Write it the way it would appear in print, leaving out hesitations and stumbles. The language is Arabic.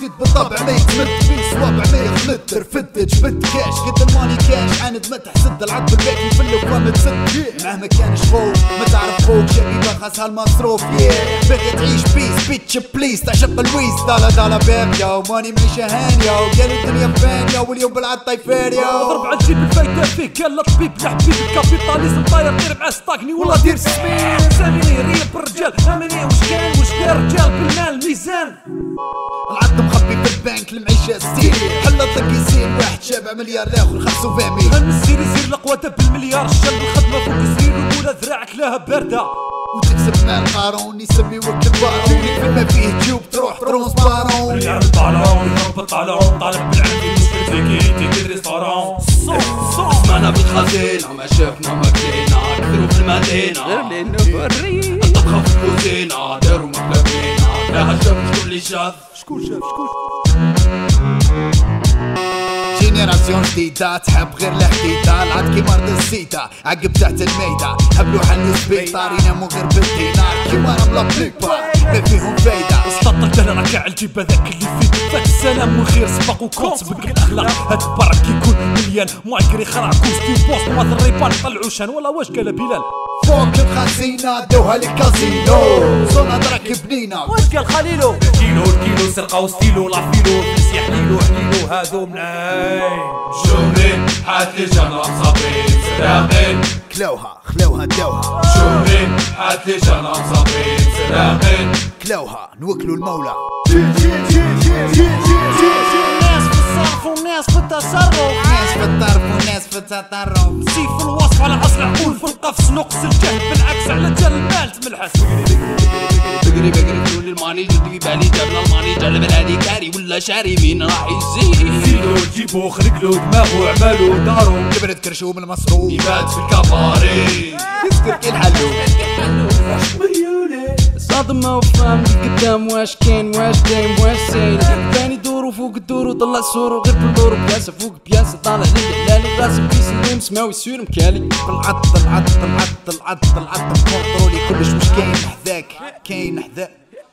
بسيط بالطبع ما يتمد بين صوابع ما يخلد ترفد جبد كاش قد الماني كاش عاند ما تحسد العض بالباقي يفلك وما تسد مهما كان شفوق ما تعرف فوق شبيبة خاصها المصروف باغي تعيش بيس بيتش بليز تعشق الويز دالا باقية وماني معيشة هانية وقالوا الدنيا فانية واليوم بالعد طيفانية ضرب عالجيب الفايدة فيه قال الطبيب لحبيب الكابيتاليزم طاير دير معاه ستاكني والله دير سمين ساميني ريب الرجال امني واش كان رجال بالمال ميزان العد مخبي في البنك المعيشة ستيل حلط لك يزين واحد شابع مليار الاخر 500 ميل هنسير يزير القوة بالمليار الشل الخدمة فوق السرير ولا ذراعك لها باردة وتكسب مال قارون يسميوك البارون يكفي ما فيه جوب تروح ترونسبارون اللي عرض طالعون يضرب الطالعون طالب بالعندي مشكل تيكي الريستورون سمعنا بالخزينة ما شفنا ما كلينا كثروا في المدينة الطبخة في الكوزينة داروا مقلب لينا لا شاف شكون اللي شاف شكون شاف جينيراسيون جديدة تحب غير الحديدة العاد كي مرض السيدة عقب تحت الميدة هبلو حلو سبيطار ينامو غير بالدينار كيما رملة بليكبار ما فيهم فايدة سلطك ده ركع الجيب هذاك اللي فيه فات السلام والخير سبق وكون سبق الاخلاق هاد البرك كيكون مليان مايكري خرع كوستيم بوست واث الريبان طلعو شان ولا واش قال بلال فوق الخزينة دوها للكازينو صونا دراك بنينة واش قال خليلو الكيلو سرقة وستيلو لافيلو فلس يحليلو حليلو هادو منين شومين حاتلي جنرال صابرين سراقين خلاوها داوها شومين حاتلي جنرال صابرين سراقين كلاوها نوكلو المولى ناس في الصرف وناس في التصرف ناس في الطرف وناس في التطرف سيف الوصف على اصل عقول في القفص نقص الجهل بالعكس على جال المال تملحس بقري تقول الماني جدي بالي جاب الماني جلب الهادي كاري ولا شاري مين راح يزيد زيدو جيبو خرقلو دماغو عمالو دارو كبرت كرشو من المصروف يبات في الكباري يذكر كي الحلو صدمة وفهم قدام واش كاين واش دايم واش سايل ثاني دورو فوق الدور وطلع صورو غير بالدور بياسة فوق بياسة طالع للهلالي راسي في سليم سماوي سير مكالي العض كونترولي كلش مش كاين حذاك كاين حذاك